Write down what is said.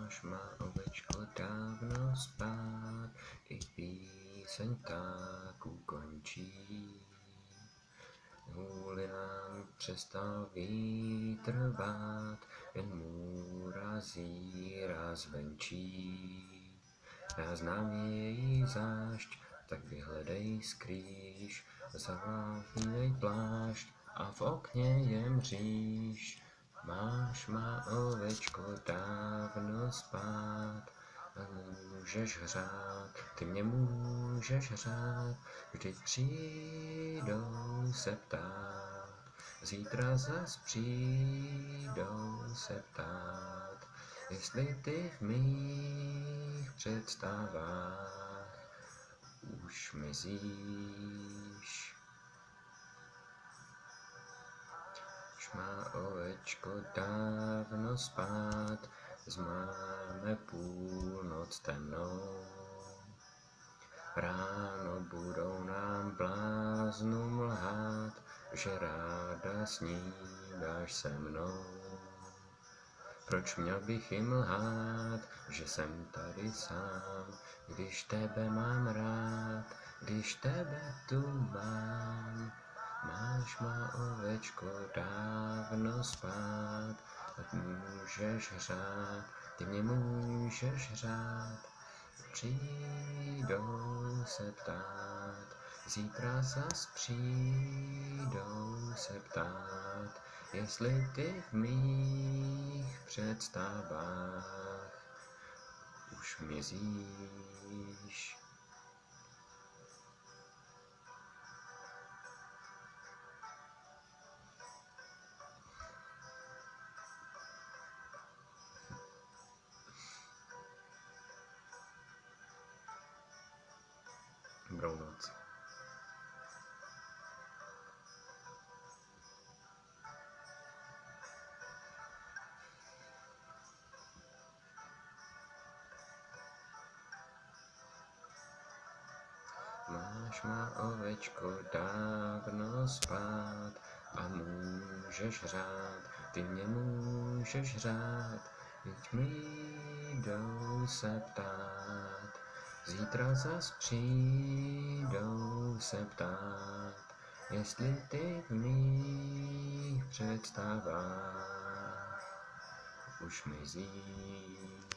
Máš má ovečko dávno spát, i píseň tak ukončí. Hůli nám přestal vítr vát, jen můra zírá zvenčí. Já znám její zášť, tak vyhledej skrýš, zavávnej plášť a v okně je mříž. Máš má ovečko dávno spát, a můžeš hřát, ty mě můžeš hřát, vždyť přijdou se ptát, zítra zas přijdou se ptát, jestli ty v mých představách už mizíš. Už má ovečko dávno spát, zmáme půlnoc temnou. Ráno budou nám bláznům lhát, že ráda snídáš se mnou. Proč měl bych jim lhát, že jsem tady sám, když tebe mám rád, když tebe tu mám. Máš má ovečko dávno spát, tak můžeš hřát, ty mě můžeš hřát. Přijdou se ptát, zítra zas přijdou se ptát, jestli ty v mých představách už mizíš. Dobrou noc. Máš má ovečko dávno spát a můžeš řát, ty mě můžeš řát, teď mi jdou se ptát, zítra zas přijdou se ptát, jestli ty v mých představách už mizíš.